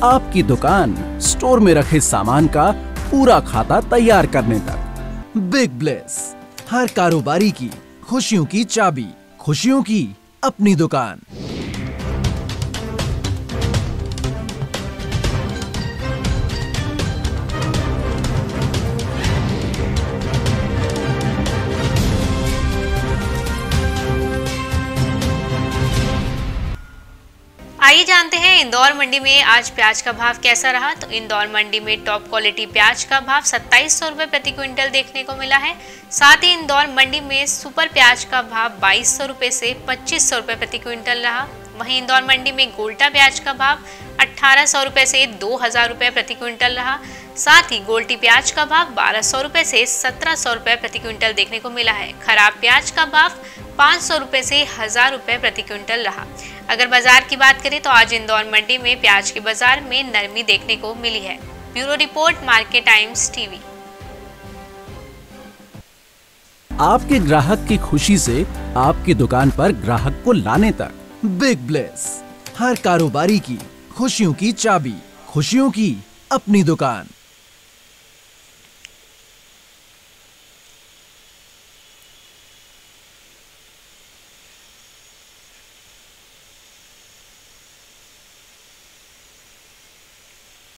आपकी दुकान स्टोर में रखे सामान का पूरा खाता तैयार करने तक। बिग ब्लेस, हर कारोबारी की खुशियों की चाबी, खुशियों की अपनी दुकान। आइए जानते हैं इंदौर मंडी में आज प्याज का भाव कैसा रहा। तो इंदौर मंडी में टॉप क्वालिटी प्याज का भाव 2700 रुपये प्रति क्विंटल देखने को मिला है। साथ ही इंदौर मंडी में सुपर प्याज का भाव 2200 रुपये से 2500 रुपये प्रति क्विंटल रहा। वहीं इंदौर मंडी में गोल्टा प्याज का भाव 1800 रुपये से 2000 रुपये प्रति क्विंटल रहा। साथ ही गोल्टी प्याज का भाव 1200 रुपये से 1700 रुपये प्रति क्विंटल देखने को मिला है। खराब प्याज का भाव 500 रुपये से 1000 रुपये प्रति क्विंटल रहा। अगर बाजार की बात करें तो आज इंदौर मंडी में प्याज के बाजार में नरमी देखने को मिली है। Bureau report, Market Times TV. आपके ग्राहक की खुशी से आपकी दुकान पर ग्राहक को लाने तक। बिग ब्लेस, हर कारोबारी की खुशियों की चाबी, खुशियों की अपनी दुकान।